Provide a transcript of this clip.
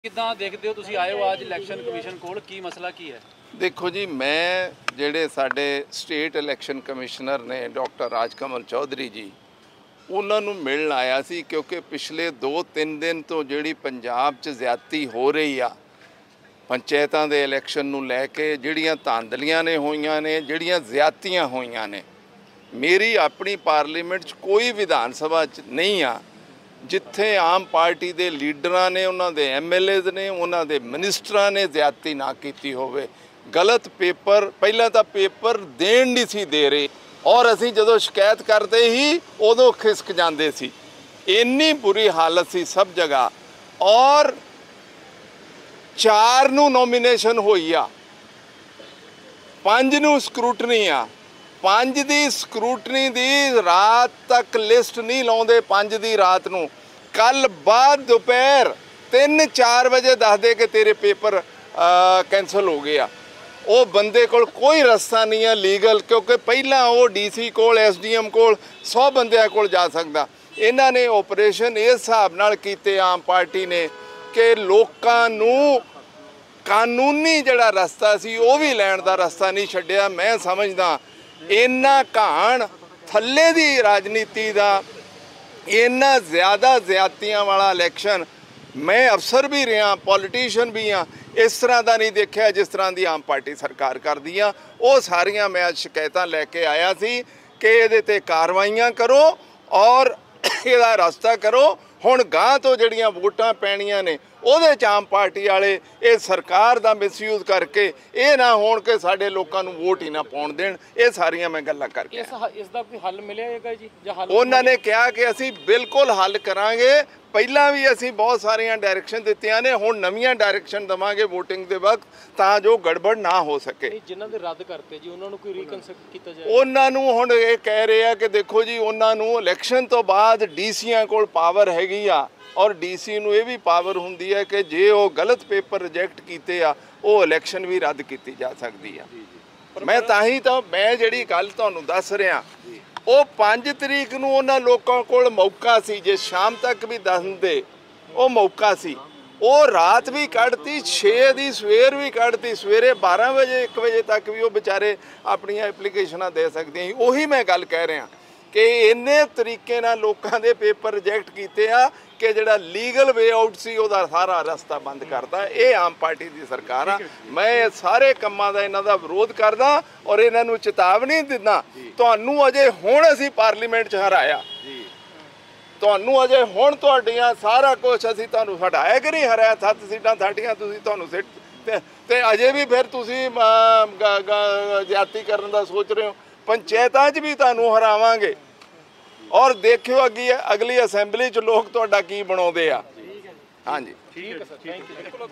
ਕਿੱਦਾਂ ਦੇਖਦੇ ਹੋ ਤੁਸੀਂ ਆਏ ਹੋ ਅੱਜ ਇਲੈਕਸ਼ਨ ਕਮਿਸ਼ਨ ਕੋਲ ਕੀ ਮਸਲਾ ਕੀ ਹੈ? देखो जी, मैं ਜਿਹੜੇ ਸਾਡੇ ਸਟੇਟ ਇਲੈਕਸ਼ਨ ਕਮਿਸ਼ਨਰ ਨੇ ਡਾਕਟਰ ਰਾਜਕਮਲ ਚੌਧਰੀ ਜੀ ਉਹਨਾਂ ਨੂੰ ਮਿਲਣ ਆਇਆ ਸੀ ਕਿਉਂਕਿ ਪਿਛਲੇ 2-3 ਦਿਨ ਤੋਂ ਜਿਹੜੀ ਪੰਜਾਬ 'ਚ ਜ਼ਿਆਦਤੀ ਹੋ ਰਹੀ ਆ ਪੰਚਾਇਤਾਂ ਦੇ ਇਲੈਕਸ਼ਨ ਨੂੰ ਲੈ ਕੇ ਜਿਹੜੀਆਂ ਧਾਂਦਲੀਆਂ ਨੇ ਹੋਈਆਂ ਨੇ ਜਿਹੜੀਆਂ ਜ਼ਿਆਦਤੀਆਂ ਹੋਈਆਂ ਨੇ ਮੇਰੀ ਆਪਣੀ ਪਾਰਲੀਮੈਂਟ 'ਚ ਕੋਈ ਵਿਧਾਨ ਸਭਾ 'ਚ ਨਹੀਂ ਆ ਜਿੱਥੇ ਆਮ ਪਾਰਟੀ ਦੇ ਲੀਡਰਾਂ ਨੇ ਉਹਨਾਂ ਦੇ ਐਮਐਲਏਜ਼ ਨੇ ਉਹਨਾਂ ਦੇ ਮਿਨਿਸਟਰਾਂ ਨੇ ਜ਼ਿਆਦਤੀ ਨਾ ਕੀਤੀ ਹੋਵੇ। गलत पेपर पहला तो पेपर देण नहीं सी दे रहे और असी जदों शिकायत करते ही उदों खिसक जाते सी। इन्नी बुरी हालत सी सब जगह और 4 नूं नॉमिनेशन होई आ 5 नूं स्क्रूटनी आ 5 दी स्क्रूटनी दी रात तक लिस्ट नहीं लाउंदे 5 दी रात नूं कल बाद दोपहर 3-4 बजे दस दे कि तेरे पेपर कैंसल हो गया। वो बंदे कोल कोई रस्ता नहीं है लीगल क्योंकि पहला वो डीसी कोल एसडीएम कोल 100 बंदियां कोल जा सकता। इन्हां ने ऑपरेशन इस हिसाब नाल कीते आम पार्टी ने कि लोकां नूं कानूनी जिहड़ा रस्ता सी वो भी लैण दा रस्ता नहीं छड्डिया। मैं समझदा इन्ना घाण थल्ले दी राजनीति दा इन्ना ज़्यादा ज़्यादतियां वाला इलैक्शन मैं अफसर भी रहा पॉलिटिशियन भी हाँ इस तरह का नहीं देखा जिस तरह की आम पार्टी सरकार कर दी वो सारिया मैं शिकायत लैके आया सी कि ये कार्रवाइयाँ करो और यदा रास्ता करो। हुण गांह तो जड़ियाँ वोटां पैणियां ने ਉਹਦੇ 'ਚ आम पार्टी वाले ये सरकार का मिसयूज करके ये ना होण कि साडे लोकां नूं वोट ही ना पाउण देण। ये सारियां मैं गल्लां करके इसदा कोई हल मिलेगा जी ਜਾਂ ਹੱਲ ਉਹਨਾਂ ਨੇ ਕਿਹਾ कि ਅਸੀਂ बिल्कुल हल करांगे। ਪਹਿਲਾਂ ਵੀ ਅਸੀਂ ਬਹੁਤ ਸਾਰੀਆਂ ਡਾਇਰੈਕਸ਼ਨ ਦਿੱਤੀਆਂ ਨੇ ਹੁਣ ਨਵੀਆਂ ਡਾਇਰੈਕਸ਼ਨ ਦਵਾਂਗੇ VOTING ਦੇ ਵਕਤ ਤਾਂ ਜੋ ਗੜਬੜ ਨਾ ਹੋ ਸਕੇ। ਜਿਨ੍ਹਾਂ ਦੇ ਰੱਦ ਕਰਤੇ ਜੀ ਉਹਨਾਂ ਨੂੰ ਕੋਈ ਰੀਕਨਸਟਰਕਟ ਕੀਤਾ ਜਾਏ। ਉਹਨਾਂ ਨੂੰ ਹੁਣ ਇਹ ਕਹਿ ਰਹੇ ਆ ਕਿ ਦੇਖੋ ਜੀ ਉਹਨਾਂ ਨੂੰ ਇਲੈਕਸ਼ਨ ਤੋਂ ਬਾਅਦ ਡੀਸੀਆਂ ਕੋਲ ਪਾਵਰ ਹੈਗੀ ਆ और डीसी ਨੂੰ ਇਹ ਵੀ ਪਾਵਰ ਹੁੰਦੀ ਹੈ ਕਿ ਜੇ ਉਹ ਗਲਤ ਪੇਪਰ ਰਿਜੈਕਟ ਕੀਤੇ ਆ ਉਹ ਇਲੈਕਸ਼ਨ ਵੀ ਰੱਦ ਕੀਤੀ ਜਾ ਸਕਦੀ ਆ। ਮੈਂ ਤਾਂ ਹੀ ਤਾਂ ਮੈਂ ਜਿਹੜੀ ਗੱਲ ਤੁਹਾਨੂੰ ਦੱਸ ਰਿਹਾ ਉਹ 5 ਤਰੀਕ ਨੂੰ ਉਹਨਾਂ ਲੋਕਾਂ ਕੋਲ ਮੌਕਾ ਸੀ ਜੇ ਸ਼ਾਮ ਤੱਕ ਵੀ ਦੱਸ ਦਿੰਦੇ ਉਹ ਮੌਕਾ ਸੀ। ਉਹ ਰਾਤ ਵੀ ਕੱਢਤੀ 6 ਦੀ ਸਵੇਰ ਵੀ ਕੱਢਤੀ ਸਵੇਰੇ 12 ਵਜੇ 1 ਵਜੇ ਤੱਕ ਵੀ ਉਹ ਵਿਚਾਰੇ ਆਪਣੀਆਂ ਐਪਲੀਕੇਸ਼ਨਾਂ ਦੇ ਸਕਦੇ ਸੀ। ਉਹੀ ਮੈਂ ਗੱਲ ਕਹਿ ਰਿਹਾ कि इन्ने तरीके नाल लोकां दे पेपर रिजैक्ट कीते आ कि जिहड़ा लीगल वे आउट सी उहदा सारा रस्ता बंद करता। ये आम पार्टी की सरकार आ। मैं सारे कामां दा इन्हां दा विरोध करदा और इन्हां नूं चेतावनी दिंदा तुहानूं अजे हुण असीं पार्लीमेंट च हराया तुहानूं अजे हुण तुहाडीआं सारा कुछ असीं तुहानूं हटाया कि नहीं हराया 7 सीटां साਡੀਆਂ ਤੁਸੀਂ ਤੁਹਾਨੂੰ सिट ते अजे भी फिर तुसीं ज्यादती करन दा सोच रहे हो। पंचायतां 'च भी तुहानूं हरावांगे और देखियो अगली असैंबली 'ਚ लोग तुहाडा की बनाउंदे आ। हाँ जी ठीक है सर थैंक यू।